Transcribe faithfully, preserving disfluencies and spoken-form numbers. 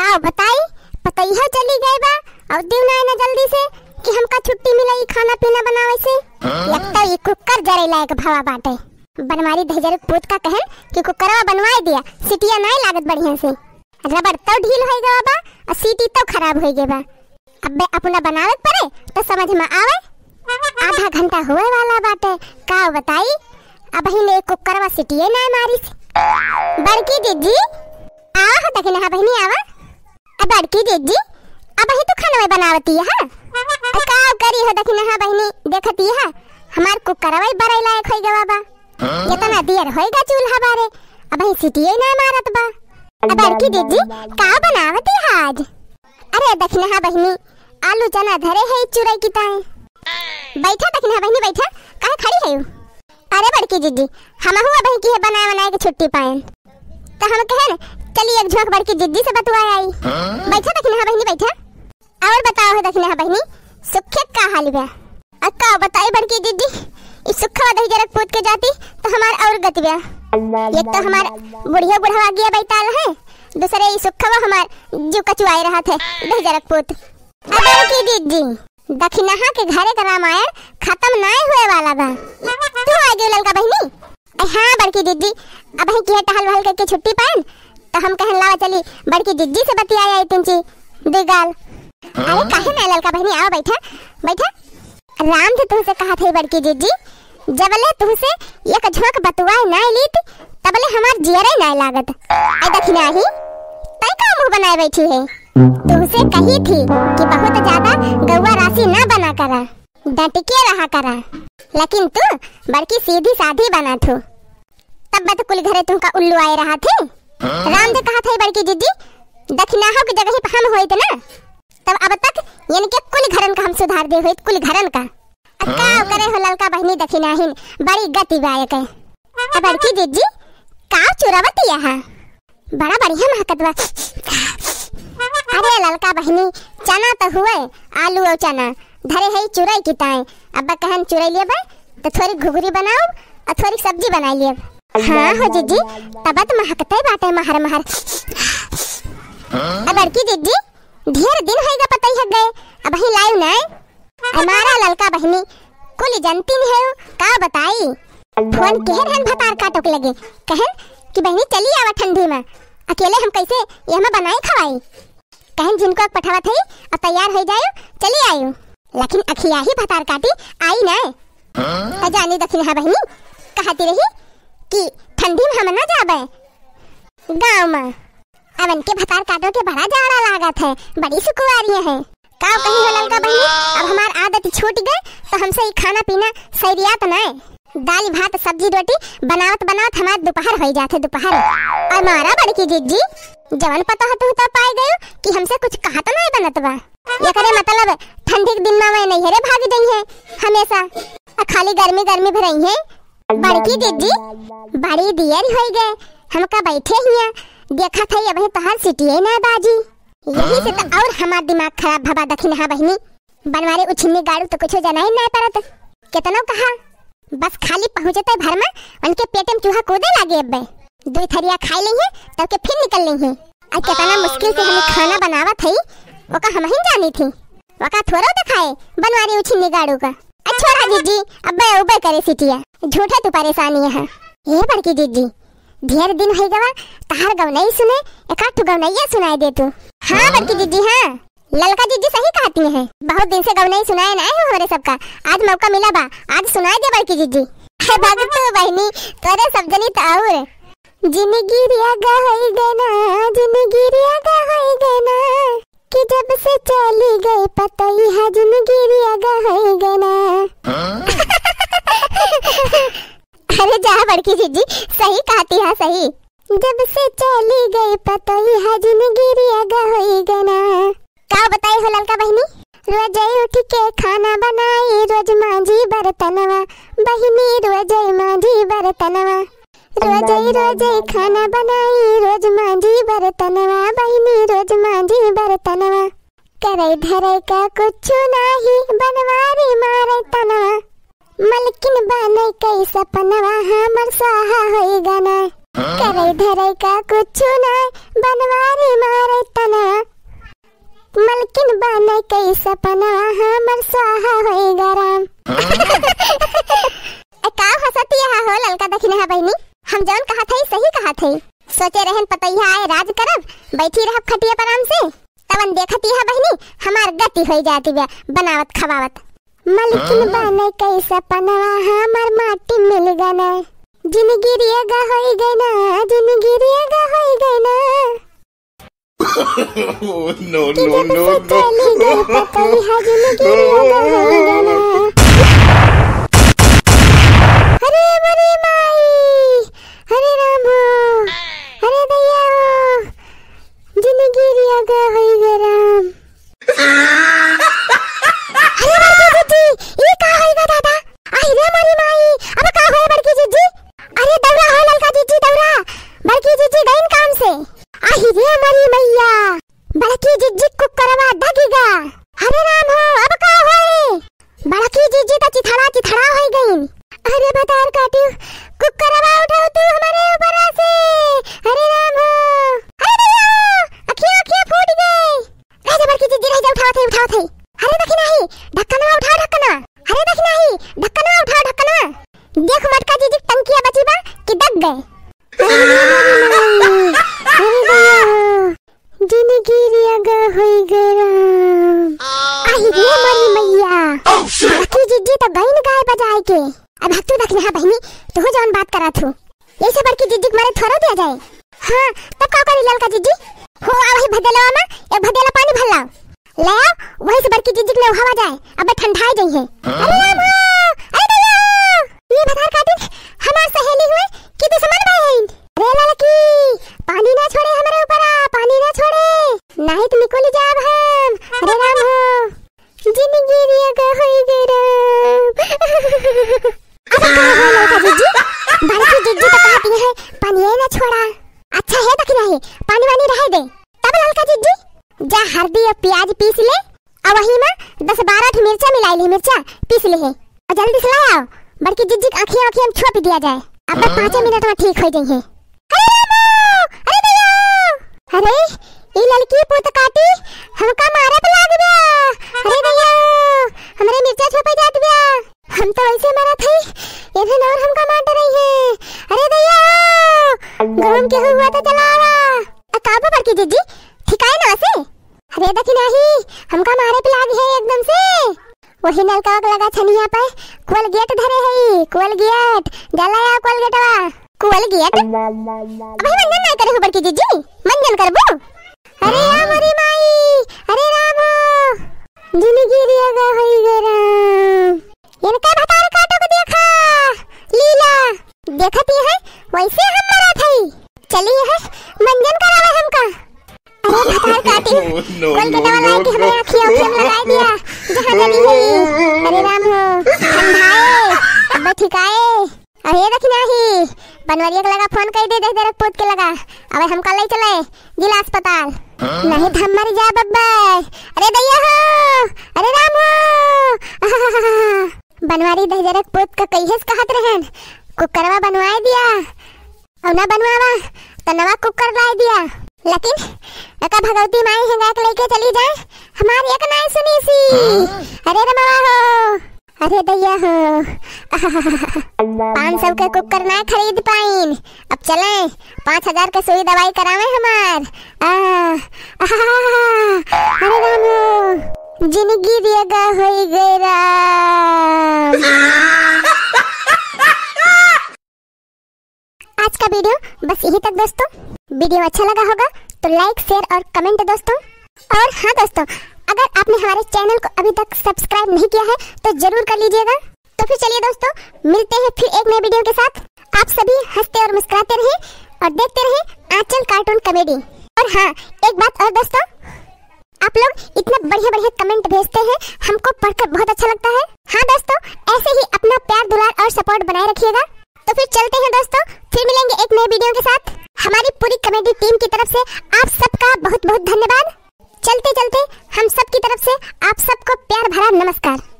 का बताई पतैया चली गई बा और दिन आए ना जल्दी से कि हमका छुट्टी मिलाई खाना पीना बनावे से। लगता ये कुकर जरे लायक भवा बाटे। बनवारी दहजर पूत का कहन कि कुकरवा बनवाए दिया सीटिया नहीं लागत बढ़िया से। रबर तो ढील हो गया बा और सीटी तो खराब हो गई बा। अब अपना बनावे पड़े तो समझ में आवे। आधा घंटा हुए वाला बाटे का बताई अब ही ने कुकरवा सीटिए ना मारी। बड़की दीदी आवा हो देखना है बहनी आवा। अब बड़की दीदी अब ही तो खाना बनावती है का करी हो देखना है बहनी देखती है हमार कुकरवा बड़े लायक हो गया बा। इतना देर होएगा चूल्हा बारे अब ही सीटिए ना मारत बा। अब बड़की दीदी का बनावती है आज। अरे देखना है बहनी आलू चना धरे है चुराई की ताए। बैठा देखना है बहनी बैठा कहाँ खड़ी है। अरे बड़की दीदी हम हुआ बहन की है बनाए बनाए के छुट्टी पाए तो हम कहे ना चलिए एक झोंक बड़की दीदी से बतवाए आई। बैठा देखना है बहनी बैठा और बताओ देखना है बहनी सुखे का हाल बा। अक्का बताई बड़की दीदी इस सुखा दही जरक पूत के जाती तो हमार और गति बा। एक तो हमार बुढ़िया बुढ़वा गया बैताल है दूसरे ये सुखा हमार जो कचुआए रहा थे दही जरक पूत। अब बड़की दीदी दखिनहा के घरे का रामायण खत्म नहीं हुए वाला बा। तू आ गई ललका बहनी। हाँ बड़की दीदी अब ही की टहल वहल करके छुट्टी पाए तो हम कहन लावा चली बड़की दीदी से बतियाए आई तिंची दिगाल। अरे काहे ना ललका बहनी आओ बैठा बैठा। राम थे तुमसे कहा थे बड़की दीदी जबले तुमसे एक झोंक बतवाए नहीं लीत तबले हमार जियरे नहीं लागत। आई दखिना ही तई का मुंह बनाए बैठी है। तुमसे कही थी कि बहुत ज्यादा गौवा राशि ना बना करा डट के रहा करा लेकिन तू बड़की सीधी साधी बना थू तब बत कुल घरे तुमका उल्लू आए रहा थे। राम दे कहा था बड़की दीदी दखिनाहो की जगह पे हम होइत ना तब अब तक यानी के कुल घरन का हम सुधार दे होइत कुल घरन का। का करे हो ललका बहनी दखिनाहिन बड़ी गति बायक है। अब बड़की दीदी का चुरावती है बड़ा बढ़िया महकत बा। अरे ललका बहनी चना तो हुए आलू और चना धरे है चुराई की ताए अब कहन चुराई लिए बा तो थोड़ी घुघरी बनाओ और थोड़ी सब्जी बना लिए। हाँ हो जीजी तब तो महकते बाटे महर महर। अब बड़की दीदी ढेर दिन होएगा पता ही गए अब ही लाइव ना हमारा ललका बहनी कुल जनती है का बताई। फोन केहर हन भतार काटोक लगे कहन कि बहनी चली आवा ठंडी में अकेले हम कैसे ये हमें बनाए खवाई। कहन जिनको पठावा थई अब तैयार हो जायो चली आयो लेकिन अखिया ही भतार काटी आई ना। तो जानी दखिन है बहनी कहती रही कि ठंडी में हम ना जाबे गांव में अब इनके भतार काटो के बड़ा जाड़ा लागत है बड़ी सुकुआरियां हैं। का कहीं हो ललका बहनी अब हमार आदत छूट गए तो हमसे ही खाना पीना सैरियात ना दाल भात सब्जी रोटी बनावत बनावत हमार दोपहर हो जाते दोपहर। और मारा बड़की जीजी जवन पता हो तो पाए गयो कि हमसे कुछ कहा तो नहीं बनत बा। ये करे मतलब ठंडी के दिन में मैं नहीं रे भाग गई है हमेशा खाली गर्मी गर्मी भरई है। बड़की दीदी बड़ी दियर हो गए हमका बैठे हिया देखा था अब तोहार सिटिए ना बाजी यही से तो और हमार दिमाग खराब भबा दखिन हा बहनी बनवारे उछिन्नी गाड़ू तो कुछ जाना ही नहीं परत कितना कहा बस खाली पहुंचते घर में उनके पेट में चूहा कूदे लागे अब दो थरिया खाई लेंगे तब के फिर निकल लेंगे। और कितना मुश्किल से हमें खाना बनावा थी ओका हम ही जानी थी ओका थोड़ा दिखाए बनवारी उछिन्नी गाड़ू का। अच्छा जीजी अब उबे करे सिटिया झूठा तू परेशानी है। ये बड़की जीजी ढेर दिन हो गवा तहार गवनई सुने एक आठ गवनैया सुनाई दे तू। हाँ बड़की दीदी हाँ ललका दीदी सही कहती है बहुत दिन से गवनई सुनाए ना है हमारे सबका आज मौका मिला बा आज सुनाई दे बड़की दीदी। भगत बहनी तोरे सब जनी ताउर जिंदगी रिया गई गना जिंदगी रिया गई गना कि जब से चली गई पता ही है जिंदगी रिया गई गना। अरे जा बड़की दीदी सही कहती है सही जब से चली गई पता ही है जिंदगी रिया गई गना। का बताई हो ललका बहनी रोज उठ के खाना बनाई रोज मांझी बर्तनवा बहनी रोज मांझी बर्तनवा रोज रोज खाना बनाई रोज मांझी बर्तनवा बहनी रोज मांझी बर्तनवा करे धरे का कुछ नहीं बनवारी मारे तनवा मलकिन बने कई सपनवा हमर सहा होई गना करे धरे का कुछ नहीं बनवारी मारे तनवा बाने कई सपना हमर स्वाहा होई गरम। का हंसती है हो ललका दखिन है बहनी, हम जौन कहा थई सही कहा थई। सोचे रहन पतैया आए राज करब, बैठी रहब खटिया पर आराम से, तवन देखती है बहनी हमार गति होई जाती बे बनावत खवावत। मलकिन बाने कई सपना हमर माटी मिल गना, जिंदगी रिएगा होई गई ना, जिंदगी रिएगा होई गई ना। नो नो नो चली गई पतैया जिंदगी रिएगा होई गई ना। अरे मरी माई, अरे राम हो, अरे दैया हो, जिंदगी रिएगा होई गई राम। अरे बड़की जिज्जी ये का होएगा दादा, आई रे मरी माई, अब का होए बड़की जिज्जी। अरे दौरा हो ललका जिज्जी दौरा, बड़की जिज्जी गईन काम से। आई रे मरी मैया, बड़की जिज्जी कुकरवा दगीगा। अरे राम हो अब का होए, बड़की जिज्जी तो चिथड़ा चिथड़ा होई गईन। अरे बतार काटी कुकरवा उठाओ तू हमारे ऊपर से। अरे राम हो, अरे दैया अखियां अखियां फूट गई। रह जा बड़की जिज्जी, रह जा, उठाओ थे उठाओ थे। अरे देखी नहीं ढक्कनवा उठाओ ढक्कना, अरे देखी नहीं ढक्कनवा उठाओ ढक्कनवा। देख मटका जी जी टंकिया बची बा कि दब गए। जिंदगी रिएगा होई गरम। आई रे मरी मैया, मटकी जिज्जी तो गईन गाय बजाए के। अब तू देखना है बहनी, तू जौन बात करा थू ये से बड़की जिज्जी के मारे थोड़ा दिया जाए। हाँ तब का करी ललका जिज्जी, हो आ वही भदेलवा में एक भदेला पानी भर लाओ, ले आओ वही से बड़की जिज्जी के हवा जाए, अब ठंडाई जाई है। अरे राम हो, अरे दैया ये भदार काटी हमार सहेली हुए कि दुश्मन बहन। अरे ललकी पानी ना छोड़े हमारे ऊपर, पानी ना छोड़े नहीं तो निकल जाब हम। अरे राम हो, जिंदगी रिएगा होई गरम। अब का हो ललका जिज्जी, बड़की जिज्जी तो कहती है पानी ना छोड़ा। अच्छा है दखी नहीं पानी वानी रह दे। तब ललका जिज्जी जा हल्दी और प्याज पीस ले, और वही में दस बारह मिर्चा मिला ली, मिर्चा पीस ले है और जल्दी से लाओ। बड़की जिज्जी की आँखें आँखें हम छुपा दिया जाए, अब पाँच मिनट में ठीक हो जाएंगे। अरे रामो, अरे दैया, अरे ये लड़की पुत काटी हमका मारे पे लाग गया। अरे दैया हमरे मिर्चा छुपा जात गया, हम तो ऐसे मरा थे इधर और हमका मार रही है। अरे दैया गम के हुआ तो चला रहा अकाबा बड़की जिज्जी ठिकाए ना से। अरे देखी नहीं हमका मारे पे लाग है एकदम से, वही नलका लगा छनिया पे कोल गेट धरे है, कोल गेट जलाया कोल गेटवा, कोल गेट अभी मंजन नहीं करे हो बड़की जिज्जी, मंजन करबो। अरे हमारी माई, अरे राम हो, जिंदगी रिएगा होई गरम। इनका भतार काटो को देखा लीला देखती है वैसे हम मरा थई, चलिए है मंजन करावे हमका। अरे भतार काटी कोल गेटवा लगा के हमें आँखियों आँखियों लगा दिया जहाँ जली है। अरे राम हो ठंडाए अब ठिकाए। अरे देखी नहीं बनवरिया के लगा फोन कर दे, देख दे पोत के लगा, अब हम कल ले चले जिला अस्पताल, नहीं तो हम मर जा बब्बे। अरे दैया हो, अरे राम हो, बनवारी दहजरक पोत का कईहेस कहत रहन, कुकरवा बनवाए दिया और ना बनवावा तो नवा कुकर ला दिया, लेकिन लका भगवती माई है गाय लेके चली जाए हमारी एक नहीं सुनी सी। अरे रमवा हो, अरे दैया हो, पाँच सौ के कुकर ना खरीद पाइन, अब चले पाँच हजार के सुई दवाई करावे हमार। अरे राम हो, जिंदगी रिएगा होई गई राम। आज का वीडियो बस यही तक दोस्तों, वीडियो अच्छा लगा होगा तो लाइक शेयर और कमेंट दोस्तों। और हाँ दोस्तों, अगर आपने हमारे चैनल को अभी तक सब्सक्राइब नहीं किया है तो जरूर कर लीजिएगा। तो फिर चलिए दोस्तों मिलते हैं फिर एक नए वीडियो के साथ। आप सभी हंसते और मुस्कुराते रहें और देखते रहें आंचल कार्टून कॉमेडी। और हाँ एक बात और दोस्तों, आप लोग इतना बढ़िया बढ़िया कमेंट भेजते हैं, हमको पढ़कर बहुत अच्छा लगता है। हाँ दोस्तों ऐसे ही अपना प्यार दुलार और सपोर्ट बनाए रखिएगा। तो फिर चलते हैं दोस्तों, फिर मिलेंगे एक नए वीडियो के साथ। हमारी पूरी कॉमेडी टीम की तरफ से आप सबका बहुत बहुत धन्यवाद। चलते चलते हम सब की तरफ से आप सबको प्यार भरा नमस्कार।